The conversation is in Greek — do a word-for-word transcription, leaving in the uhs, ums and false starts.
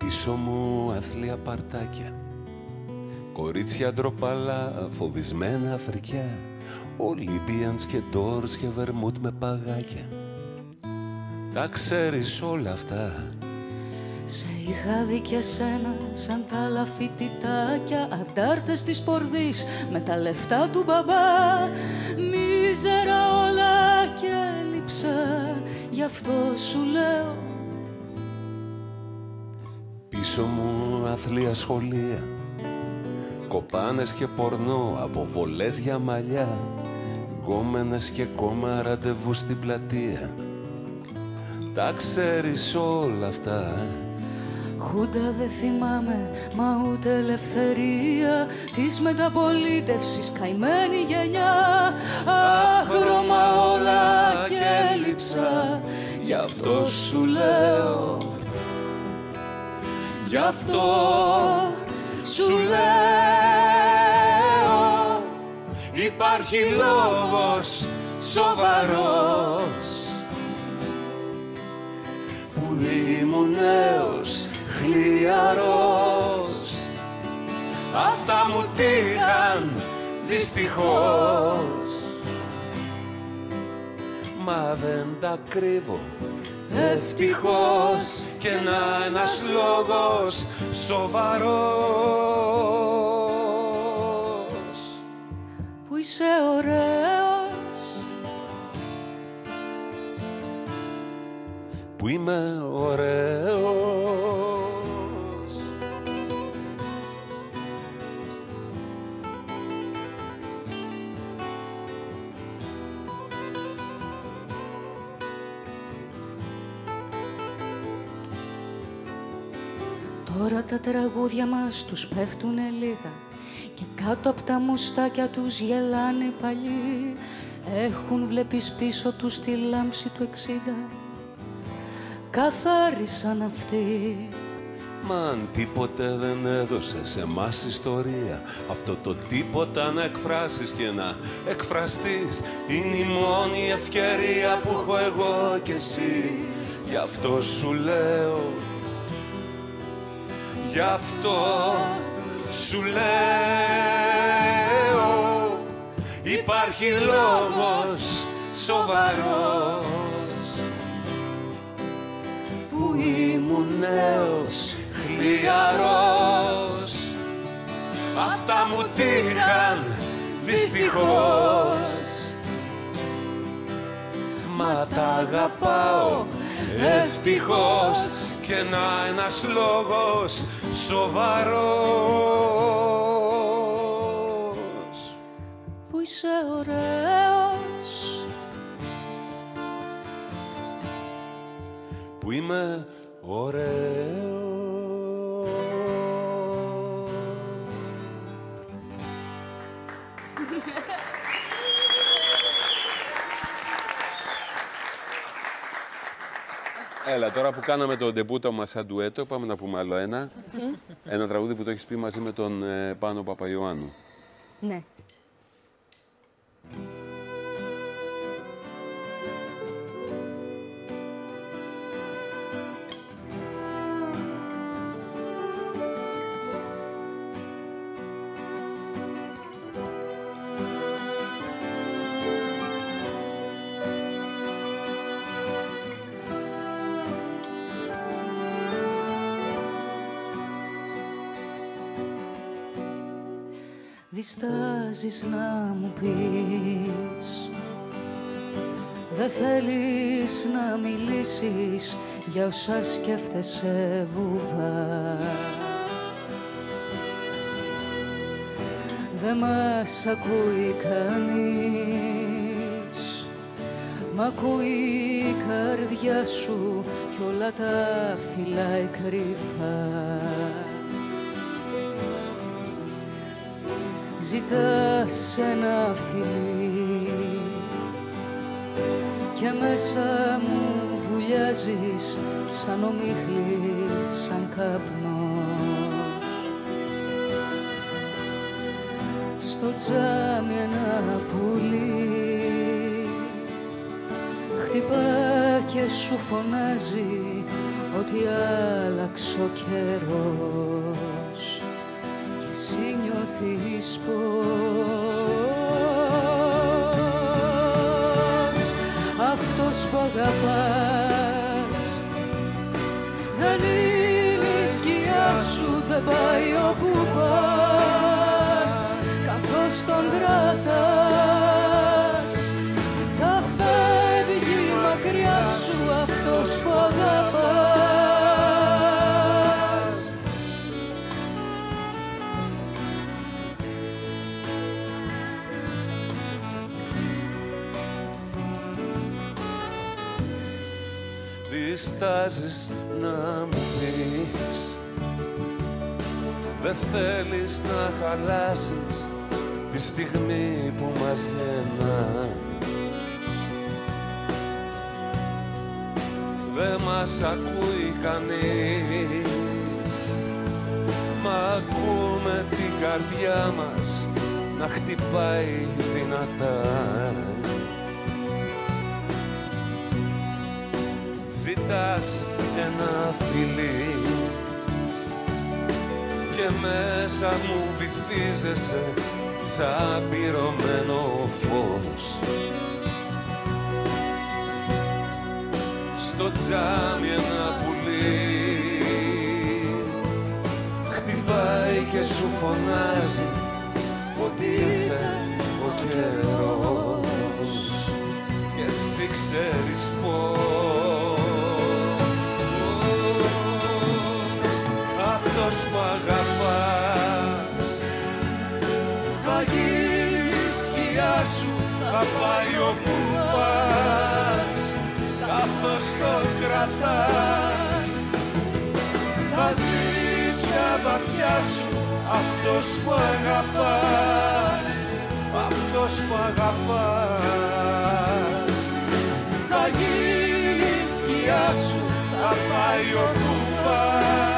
Πίσω μου αθλία παρτάκια, κορίτσια ντροπαλά, φοβισμένα Αφρικιά, Ολύμπιανς και ντόρς και βερμούτ με παγάκια. Τα ξέρεις όλα αυτά. Σε είχα δει και σένα σαν τα άλλα φοιτητάκια, αντάρτες της πορδής με τα λεφτά του μπαμπά. Μίζερα όλα και έλειψα, γι' αυτό σου λέω. Πίσω μου αθλία σχολεία, κοπάνες και πορνό, αποβολές για μαλλιά, γκόμενες και κόμμα ραντεβού στην πλατεία. Τα ξέρεις όλα αυτά. Χούντα δεν θυμάμαι, μα ούτε ελευθερία της μεταπολίτευσης καημένη γενιά. Άχρωμα όλα και έλειψα, γι' αυτό σου λέω. Γι' αυτό σου λέω, υπάρχει λόγος σοβαρός, που ήμουν νέος χλιαρός. Αυτά μου τύχαν δυστυχώς, μα δεν τα κρύβω ευτυχώς, και να ένας λόγος σοβαρός, που είσαι ωραίος, που είμαι ωραίος. Τώρα τα τραγούδια μας τους πέφτουνε λίγα και κάτω από τα μουστάκια τους γελάνε οι παλιοί. Έχουν βλέπεις πίσω τους τη λάμψη του εξήντα, καθάρισαν αυτοί. Μα αν τίποτε δεν έδωσε σε μας ιστορία, αυτό το τίποτα να εκφράσεις και να εκφραστείς, είναι η μόνη ευκαιρία που έχω εγώ κι εσύ. Γι' αυτό σου λέω, γι' αυτό σου λέω, υπάρχει λόγος σοβαρός, που ήμουν νέος χλιαρός. Αυτά μου τύχαν δυστυχώς, μα τα αγαπάω ευτυχώς, και να ένας λόγος σοβαρός, που είσαι ωραίος, που είμαι ωραίος. Έλα, τώρα που κάναμε το ντεμπούτο μας σαν ντουέτο, πάμε να πούμε άλλο ένα. Ένα τραγούδι που το έχεις πει μαζί με τον ε, Πάνο Παπαϊωάννου. ναι. Διστάζεις να μου πεις, δεν θέλεις να μιλήσεις για όσα σκέφτεσαι βουβά. Δεν μας ακούει κανείς, μ' ακούει η καρδιά σου κι όλα τα φυλάει κρυφά. Ζητάς ένα φιλί και μέσα μου βουλιάζεις σαν ομίχλη, σαν καπνός. Στο τζάμι ένα πουλί χτυπά και σου φωνάζει ότι άλλαξε ο καιρός και εσύ νιώθεις πως αυτός που αγαπάς δεν είναι η σκιά σου, δεν πάει όπου πας, καθώς τον κρατάς θα φεύγει μακριά σου αυτός που αγαπάς. Διστάζεις να μου πεις, δεν θέλεις να χαλάσεις τη στιγμή που μας γεννά. Δεν μας ακούει κανείς, μα ακούμε την καρδιά μας να χτυπάει δυνατά. Ζητάς ένα φιλί και μέσα μου βυθίζεσαι σαν πυρωμένο φως. Στο τζάμι ένα πουλί χτυπάει και σου φωνάζει ότι ήρθε ο καιρός και εσύ ξέρεις πως αυτός που αγαπάς θα γίνει η σκιά σου, θα πάει όπου πας, καθώς τον κρατάς θα ζει πια βαθιά σου αυτός που αγαπάς, αυτός που αγαπάς. Θα γίνει η σκιά σου, θα πάει όπου πας,